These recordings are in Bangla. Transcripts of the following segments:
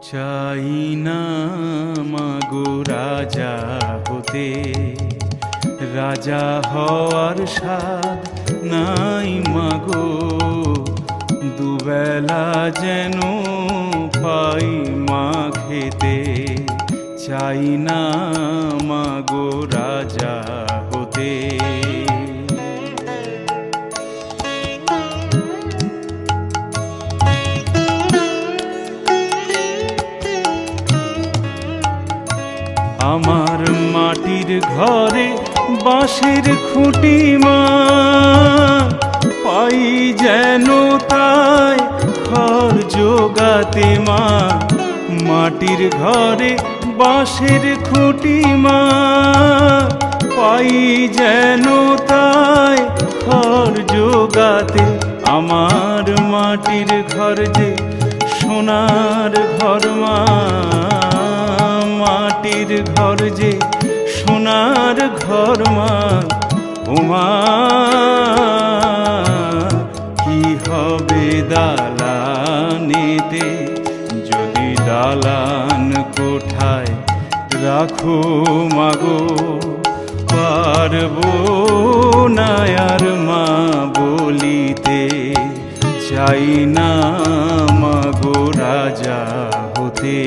চাই না মাগো রাজা হতে, রাজা হওয়ার স্বাদ নাই মাগো, দুবেলা যেন পাই মা খেতে। চাই না মাগো রাজা হতে। আমার মাটির ঘরে বাঁশের খুঁটি মা, পাই যেন তাই ঘর জোগাতে মা। মাটির ঘরে বাঁশের খুঁটি মা, পাই যেন তাই ঘর জোগাতে। আমার মাটির ঘর যে সোনার ঘর মা, মাটির ঘর যে সোনার ঘর মা। ওমা কি হবে দালানেতে, যদি দালান কোঠায় রাখো মাগো। পারবো না আর মা বলিতে, চাই না মাগো রাজা হতে।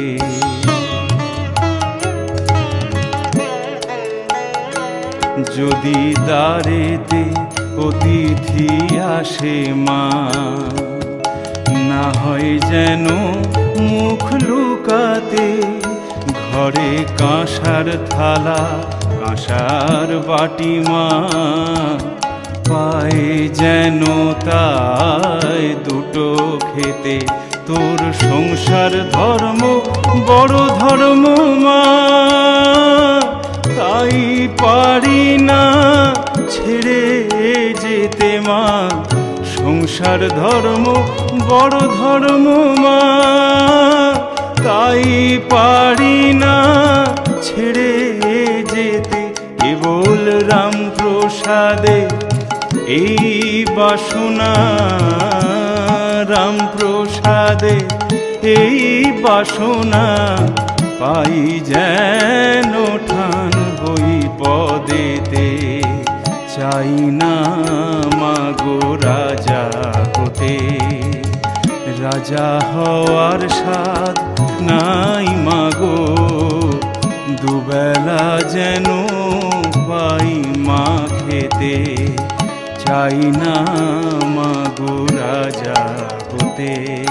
যদি দ্বারেতে অতিথি আসে মা, না হয় যেন মুখ লুকাতে। ঘরে কাঁসার থালা কাঁসার বাটি মা, পায় যেন তাই দুটো খেতে। তোর সংসার ধর্ম বড় ধর্ম মা, তাই পারি না ছেড়ে যেতে মা। সংসার ধর্ম বড় ধর্ম মা, তাই পারি না ছেড়ে যেতে। কেবল রামপ্রসাদে এই বাসনা, রামপ্রসাদে এই বাসনা। পাই যেন ঠান হই পদেতে, চাই না মাগো রাজা হতে। রাজা হওয়ার স্বাদ নাই মাগো, দুবেলা যেন পাই মা খেতে। চাই না মাগো রাজা হতে।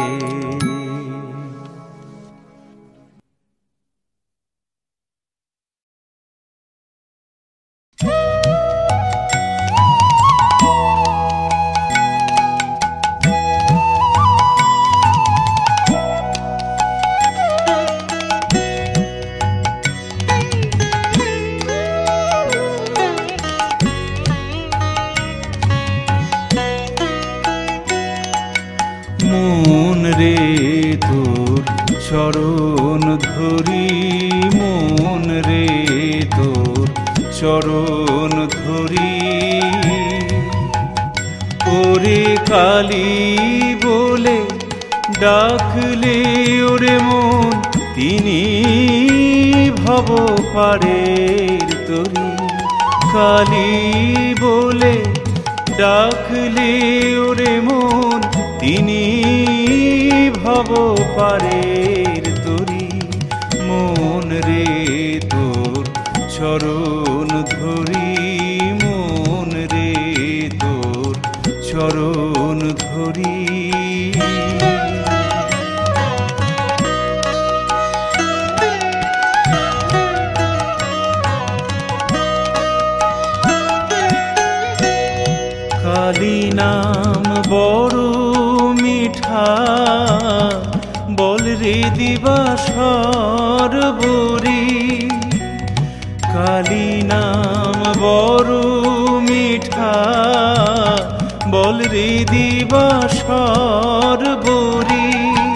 মন রে তোর চরণ ধরি, মন রে তোর চরণ ধরি। ওরে কালী বলে ডাকলে ওরে মন, তিনি ভব পারের তরি। কালী বলে ডাকলে ওরে মন, তিনি ভব পারের তরি। মন রে তোর চরণ ধরি, মন রে তোর চরণ ধরি। কালী নাম বড় মিঠা, বল রে দিবাসর বরি। কালী নাম বড় মিঠা, বল রে দিবাসর বরি।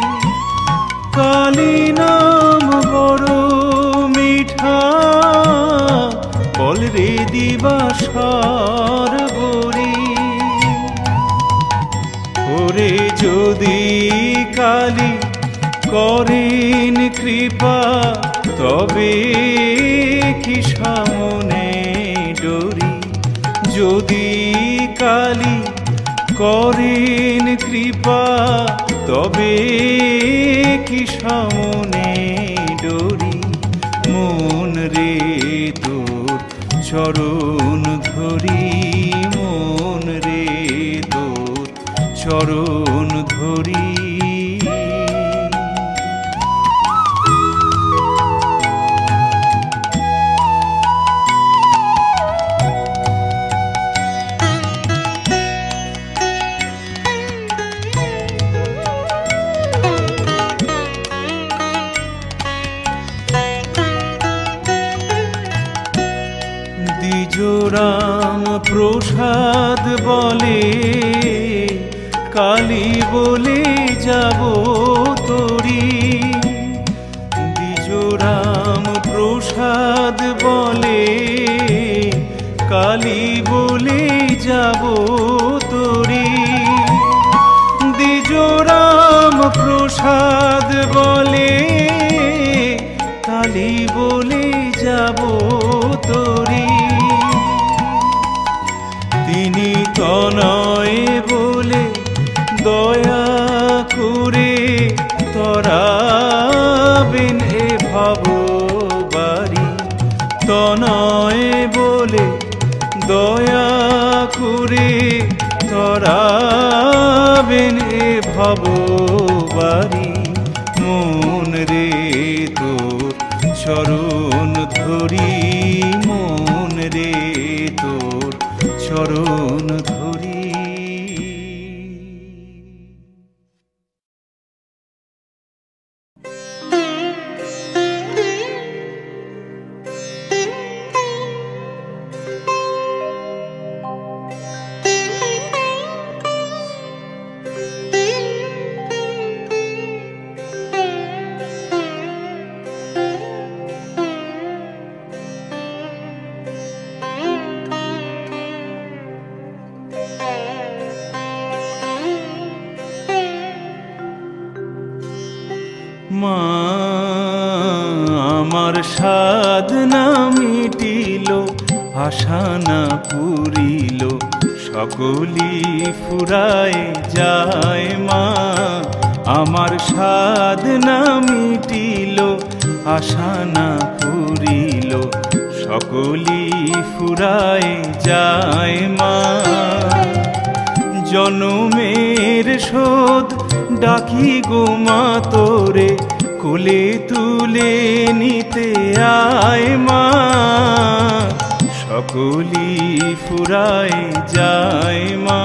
কালী নাম বড় মিঠা, বল রে দিবাসর বরি। ওরে যদি কালী করেন কৃপা তবে কি সামনে ডরি, যদি কালী করেন কৃপা তবে কি সামনে ডরি। মন রে তোর চরণ ধরি, মন রে তোর চরণ ধরি। দ্বিজরাম প্রসাদ বলে কালী বলে যাব তোরি, দ্বিজরাম প্রসাদ বলে কালী বলে যাব তোরি, দ্বিজরাম প্রসাদ বলে কালী বলে যাব তোরি। তিনি তনয় বলে দয়া করে তরাবেন এ ভববারি, তনয় বলে দয়া করে তরাবেন এ ভববারি। মন রে তোর চরণ ধরি, মন রে তোর চরণ ধরি। মা আমার সাধনা মিটিল, আশা না পুরিল, সকলি ফুরায় যায় মা। আমার সাধনা মিটিল, আশা না পুরিল, সকলি ফুরায় যায় মা। জনমের শোধ ডাকি গো মা তোরে, কোলে তুলে নিতে আয় মা। সকলি ফুরায় যায় মা।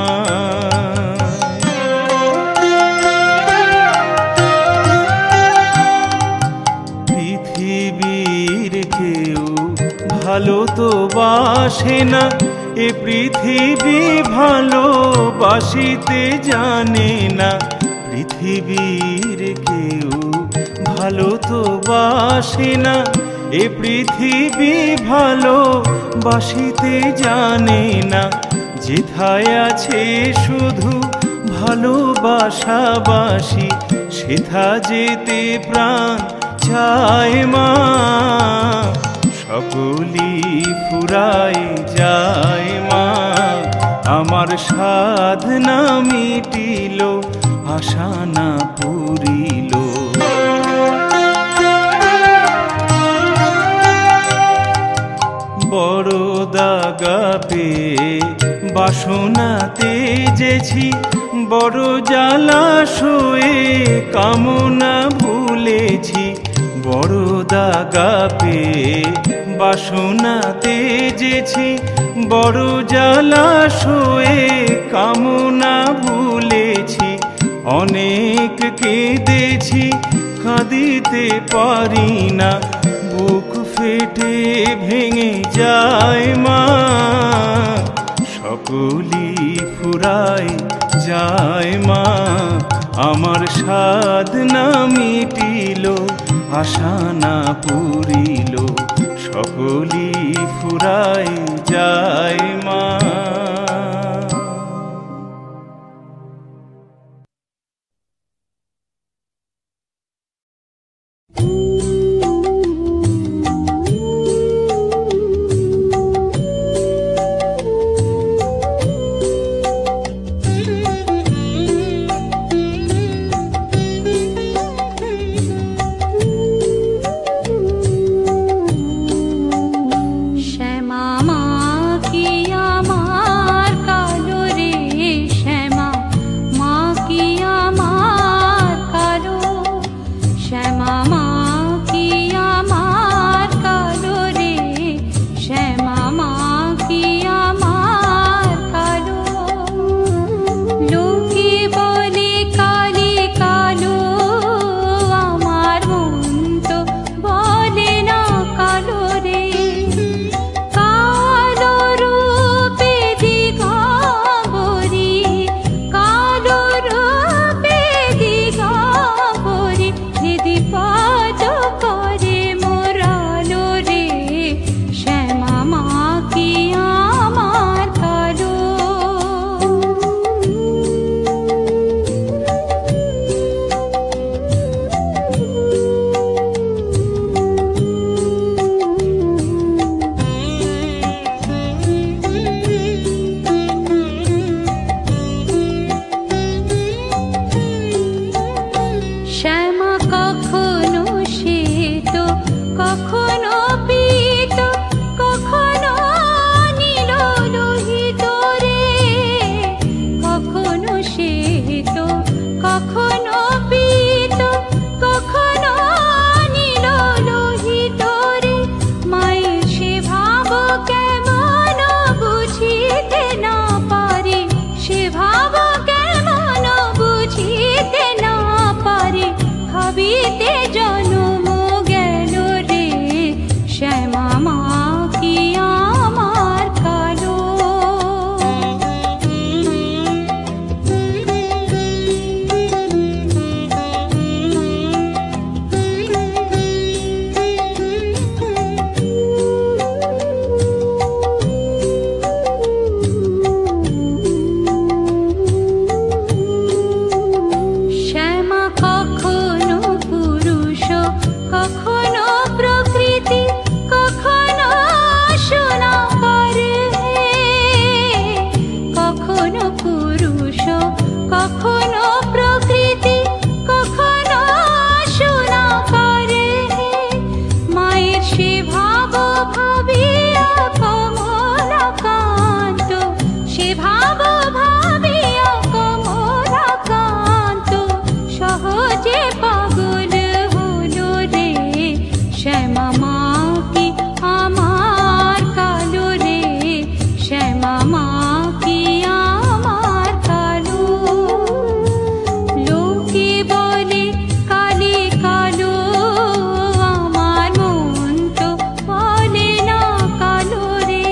পৃথিবীর কেউ ভালো তো বাসে না, এ পৃথিবী ভালোবাসিতে জানে না। পৃথিবীর কেউ ভালো তো বাসে না, এ পৃথিবী ভালোবাসিতে জানে না। যেথায় আছে শুধু ভালোবাসাবাসি, সেথা যেতে প্রাণ চায় মা। সকলি ফুরায় যায় মা। আমার সাধনা মিটিল, আশা না পুরিল। বড় দাগা পেয়ে বাসনা তেজেছি, বড় জলাশয়ে কামনা ভুলেছি। বড় দাগা পেয়ে বাসনা তেজেছি, বড় জলাশয়ে কামনা ভুলেছি। অনেক কেঁদেছি, কাঁদিতে পারি না, বুক ফেটে ভেঙে যায় মা। সকলি ফুরায় যায় মা। আমার সাধনা মিটিল, আশা না পুরিল, সকলি ফুরায় যায় মা। কখনো পীত কখনো নীল লোহিত রে, মায়ের সে ভাব কেমন বুঝিতে না পারে, সে ভাব কেমন বুঝিতে না পারে, ভাবিতে জন্ম গেল রে, শ্যামা মা কি আমার কালো। শ্যামা কখনো পুরুষ কখনো প্রকৃতি, কখনো সোনাকার হে, কখনো পুরুষ কখনো প্রকৃতি, কখনো সোনাকার হে, মায়ের সে ভাব ভাবিয়া কমলাকান্ত, সে ভাব ভাবিয়া কমলাকান্ত সহজে পাগল হলো রে, শ্যামা মা কি আমার কালো রে, শ্যামা মা কি আমার কালো। লোকে বলে কালি কালো, আমার মন তো বলে না কালো রে,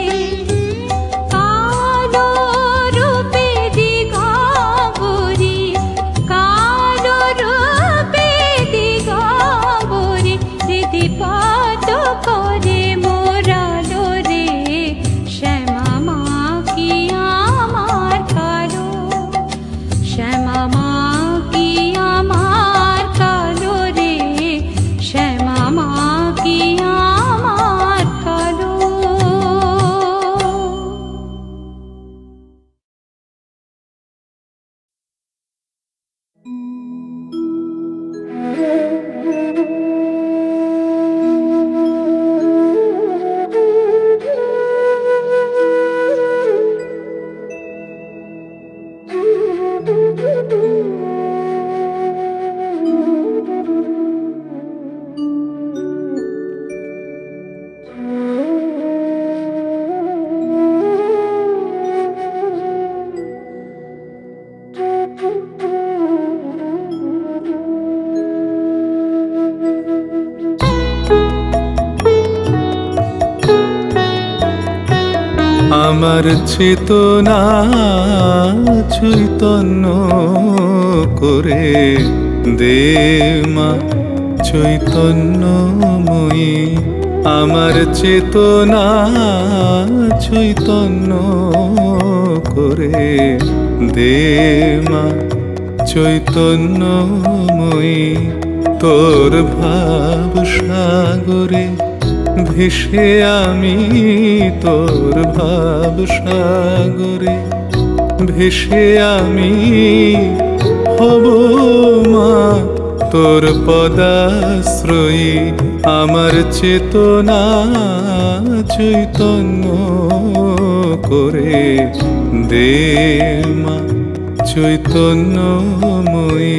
কালো রূপে দিগম্বরী, কালো রূপে দিগম্বরী, হৃদিপাত করে মোরালো রে, শ্যামা মা কি আমার কালো, শ্যামা মা কি আমার কালো রে, শ্যামা মা কি আমার কালো। আমার চেতনা চৈতন্য করে দে মা চৈতন্যময়ী, আমার চেতনা চৈতন্য করে দে মা চৈতন্যময়ী, তোর ভাব সাগরে ভেসে আমি, তোর ভাব সাগরে ভেসে আমি হব মা, তোর পদাশ্রয়ী, আমার চেতনা চৈতন্য করে দে মা চৈতন্যময়ী।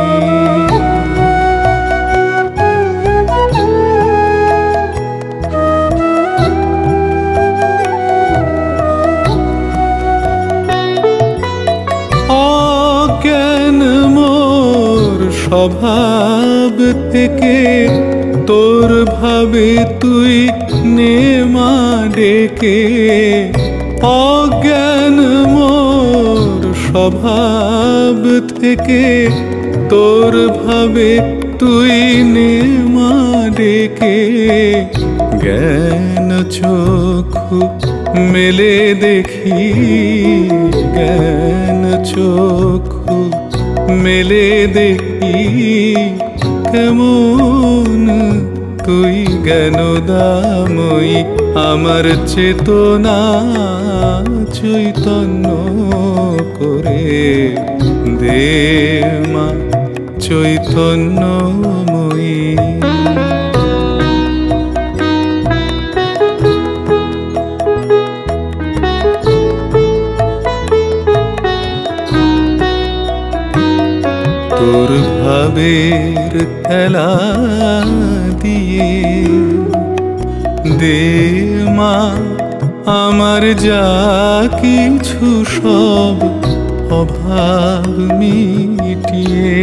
স্বভাব থেকে তোর ভাবে তুই নে মা ডেকে, অজ্ঞান মোর স্বভাব থেকে তোর ভাবে তুই নে মা ডেকে, জ্ঞান চক্ষু মেলে দেখি, জ্ঞান চক্ষু মেলে দেখি, কেমন তুই জ্ঞানদাময়ী, আমার চেতনা চৈতন্য করে দে মা চৈতন্যময়ী। তোর ভাবের খেলা দিয়ে দে মা আমার যা কিছু সব অভাব মিটিয়ে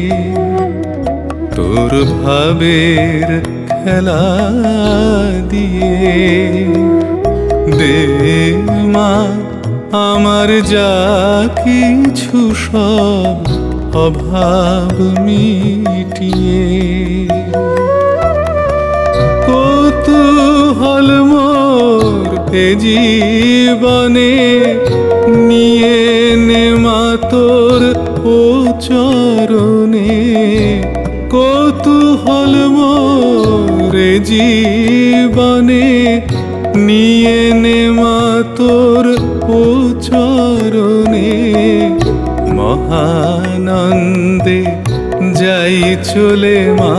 তোর ভাবের খেলা দিয়ে দে মা আমার যা কিছু সব অভাব মিটিয়ে কৌতূহল মোর এ জীবনে নিয়ে নে মা তোর ও চরণে কৌতূহল মোর এ জীবনে নিয়ে নে মা তোর ও চরণে মহানন্দে যাই চলে মা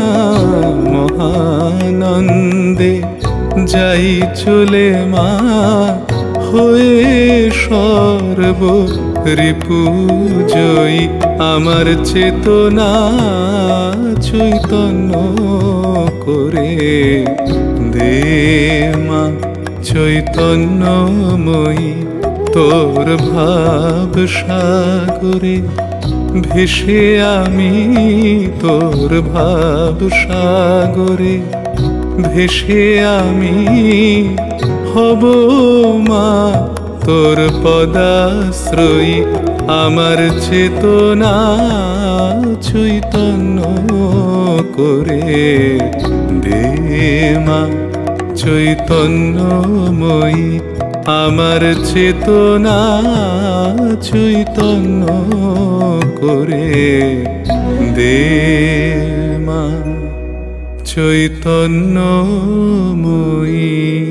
মহানন্দে যাই চলে মা হয়ে সর্ব রিপুজয়ী আমার চেতনা চৈতন্য করে দে মা চৈতন্যময়ী তোর ভাব সাগরে ভেসে আমি তোর ভাব সাগরে ভেসে আমি হব মা তোর পদাশ্রয়ী আমার চেতনা চৈতন্য করে দে মা চৈতন্যময়ী আমার চেতনা চৈতন্য করে দে মা চৈতন্যময়ী।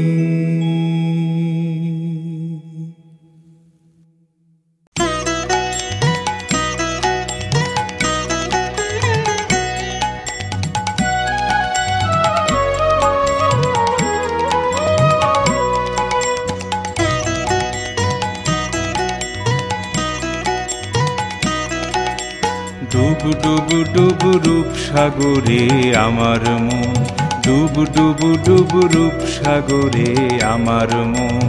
ডুব ডুব ডুব রূপ সাগরে আমার মন ডুব ডুব ডুব রূপ সাগরে আমার মন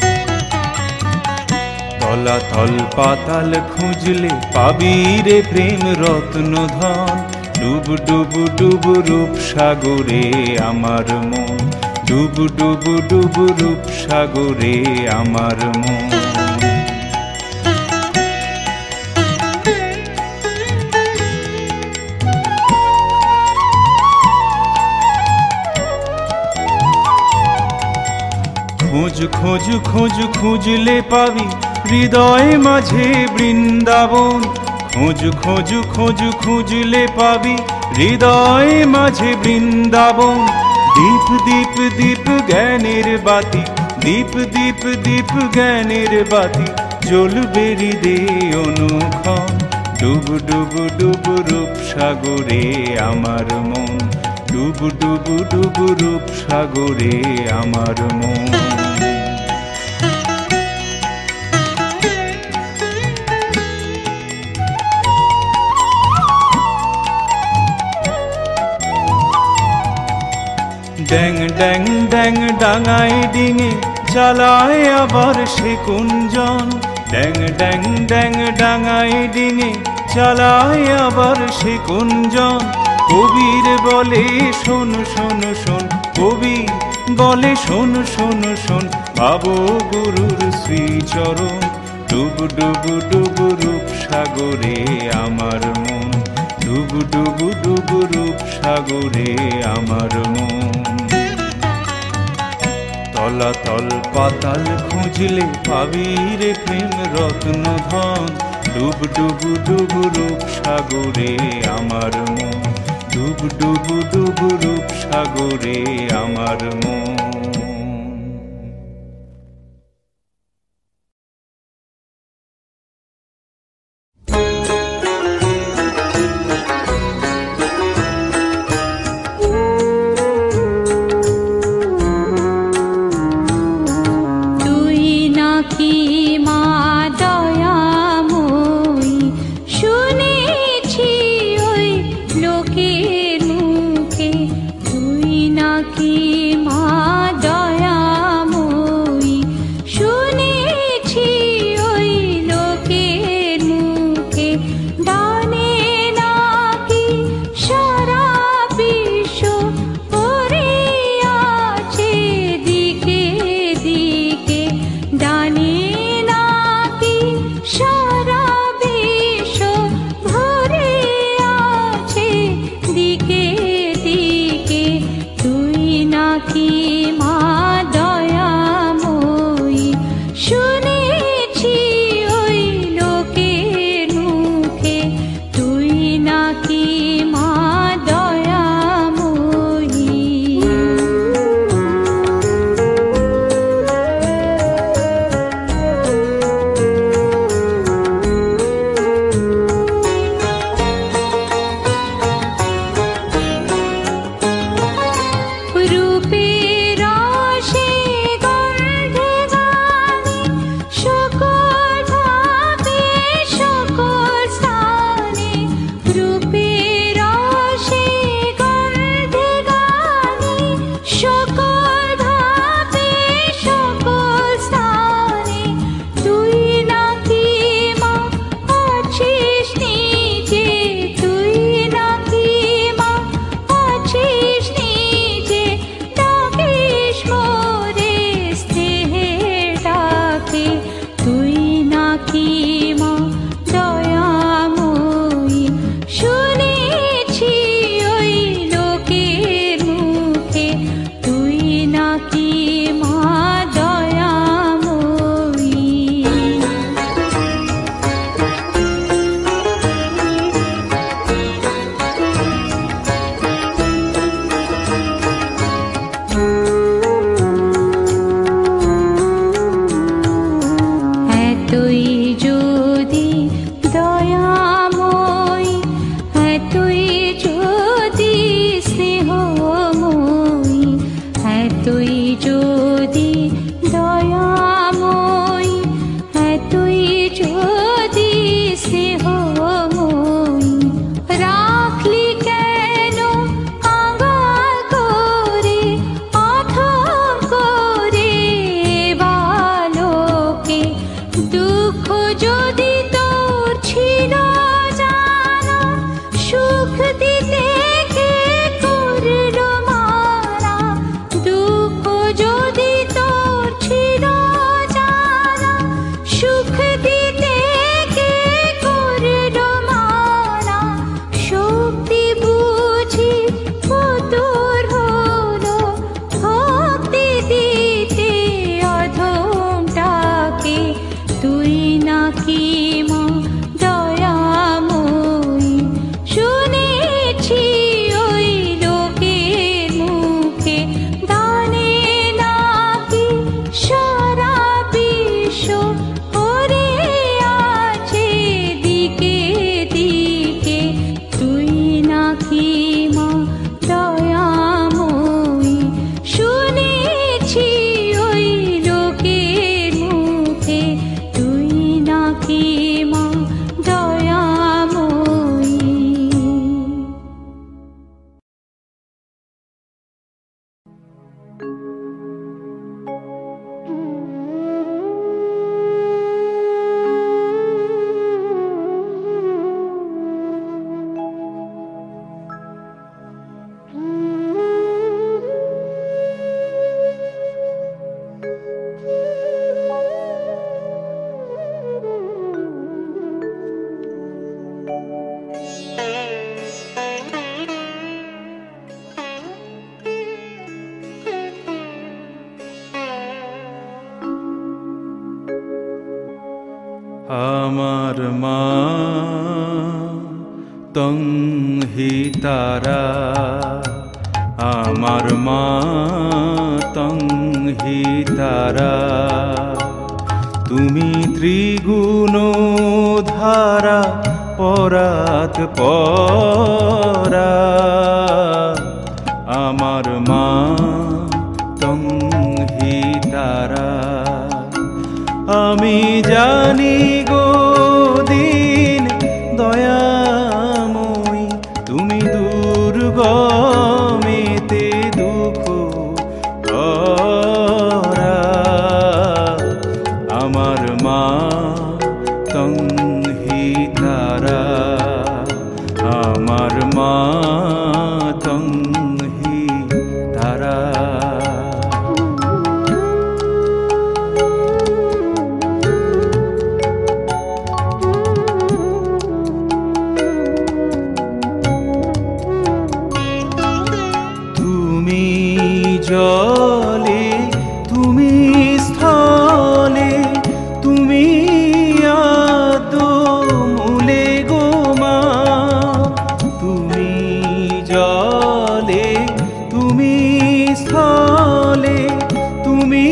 তলাতল পাতাল খুঁজলে পাবি রে প্রেম রত্ন ধন ডুব ডুব ডুব রূপ সাগরে আমার মন ডুব ডুব ডুব রূপ সাগরে আমার মন খোঁজ খোঁজ খোঁজ খুঁজলে পাবি হৃদয় মাঝে বৃন্দাবন খোঁজ খোঁজ খোঁজ খুঁজলে পাবি হৃদয় মাঝে বৃন্দাবন দীপ দীপ দীপ জ্ঞানের বাতি দীপ দীপ দীপ জ্ঞানের বাতি জ্বলবে হৃদয়ে অনুক্ষণ ডুব ডুব ডুব রূপ সাগরে আমার মন ডুব ডুব ডুব রূপ সাগরে আমার মন ড্যাং ড্যাং ড্যাং ডাঙায় ডিঙে চালায় আবার সে কুঞ্জন ড্যাং ড্যাং ড্যাং ডাঙায় ডিঙে চালায় আবার সে কুঞ্জন কবির বলে শোন শোন শোন কবি বলে শোন শোন শোন ভাবো গুরুর শ্রীচরণ ডুব ডুব ডুব রূপ সাগরে আমার মন ডুব ডুব ডুব রূপ সাগরে আমার মন তলাতল পাতাল খুঁজলে পাবি রে প্রেম রত্ন ধন ডুব ডুব ডুব রূপ সাগরে আমার মন ডুব ডুব ডুব রূপ সাগরে আমার মন মা দয়াময়ী শুনেছি আমার মা তং হি তারা, আমার মা তং হি তারা। তুমি ত্রিগুণ ধারা পরাত পরা, আমার মা তং হি তারা। আমি জানি গো দিন দয়াময়ী, তুমি দুর্গমেতে দুঃখ ভরা, আমার মা তং হি তারা, আমার মা তং হি তারা। তুমি জলে, তুমি স্থলে, তুমি আদমূলে গো মা। তুমি জলে, তুমি স্থলে, তুমি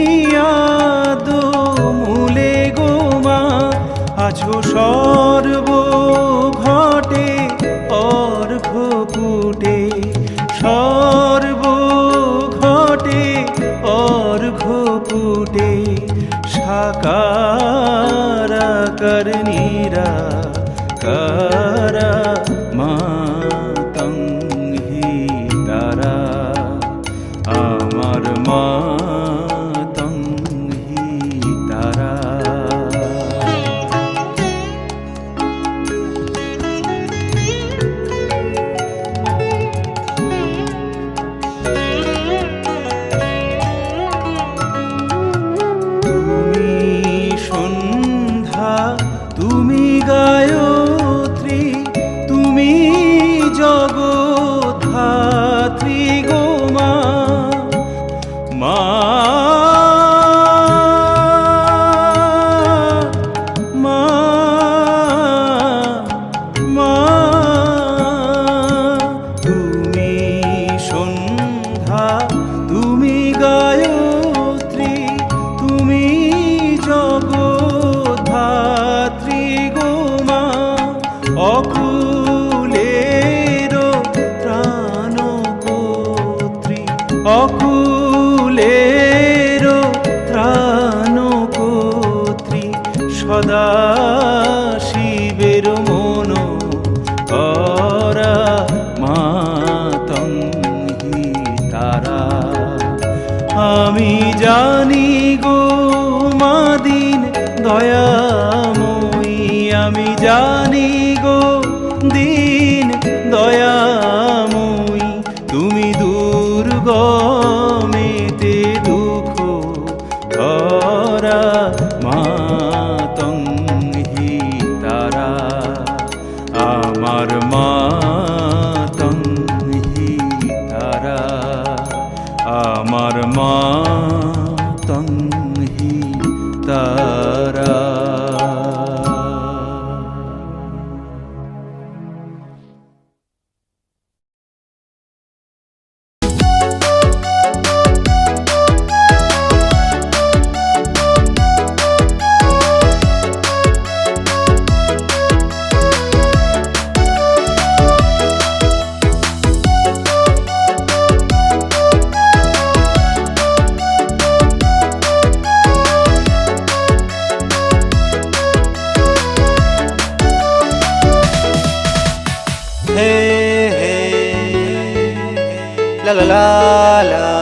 আদমূলে গো মা। আছো সর্ব ঘটে অর্ঘ কুটে, সর্ব ঘটে অর্ঘ কুটে, সাকারা করণীরা কারা, মা তং হি তারা, আমার মা তং হি তারা। তুমি গায়ত্রী, তুমি জগদ্ধাত্রী গো মা। মা মা মা, তুমি সন্ধ্যা, তুমি গায়ত্রী, তুমি জগদ্ধাত্রী গো মা। অকুলের ত্রাণকর্ত্রী, অকুলের ত্রাণকর্ত্রী, সদা শিবের মন করা, মা তং হি তারা। আমি জানি গো মা দিন দয়াময়ী, আমি জানি গো দিন দয়াময়ী, তুমি দুর্গমেতে দুঃখ ভরা, মা তং হি তারা, আমার মা তং হি তারা, আমার মা তং হি তারা। La la la la.